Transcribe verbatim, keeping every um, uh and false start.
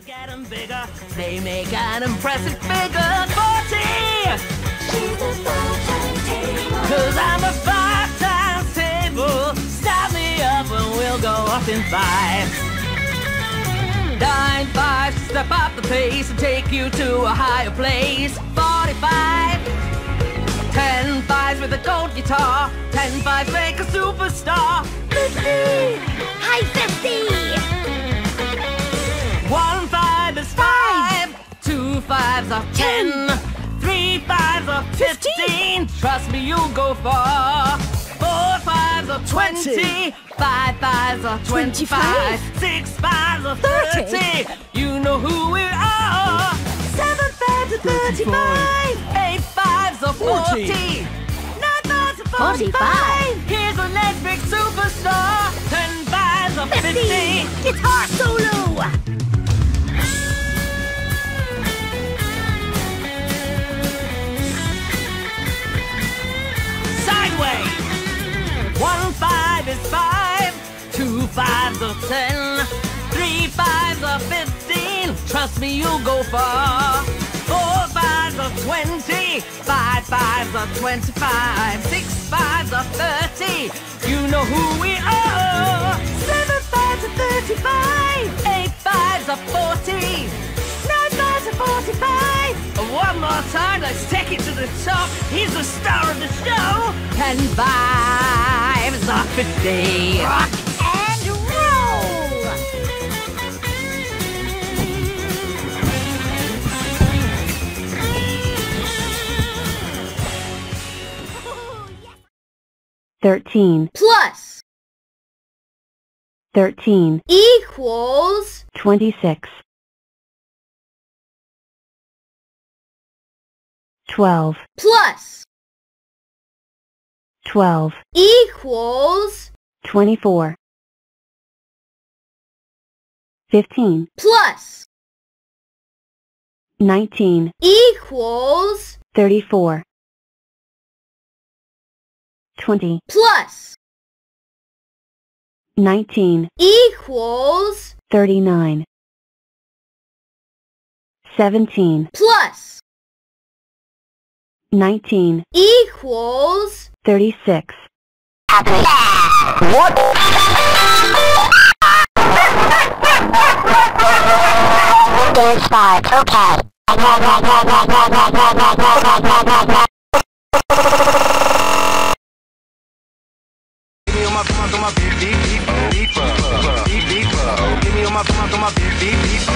Getting bigger, they make an impressive figure. forty! Cause I'm a five times table. Stop me up and we'll go up in five. Nine fives, step up the pace and take you to a higher place. forty-five. Ten fives with a gold guitar. Ten fives make a superstar. fifty! High fifty! One five is five. Two fives are ten. Three fives are fifteen. Trust me, you'll go far. Four fives are twenty. Five fives are twenty-five. Six fives are thirty. You know who we are. Seven fives are thirty-five. Eight fives are forty. Nine fives are forty-five. Here's an electric superstar. Ten fives are fifty. Guitar solo! Sideways. One five is five. Two fives are ten. Three fives are fifteen. Trust me, you'll go far. Four fives are twenty. Five fives are twenty-five. Six fives are thirty. You know who we are. Seven fives are thirty-five. Eight fives are forty. Nine fives are forty-five. One more time, let's take it to the top. He's the star of the show. Ten fives are fifty. Rock and roll! Thirteen Plus thirteen equals twenty-six twelve plus twelve equals twenty-four fifteen plus nineteen equals thirty-four twenty plus nineteen equals thirty-nine seventeen plus nineteen equals thirty-six What? There's five, okay. Give me on my on my beep beep beep beep beep beep beep. Give me on my on my beep beep beep.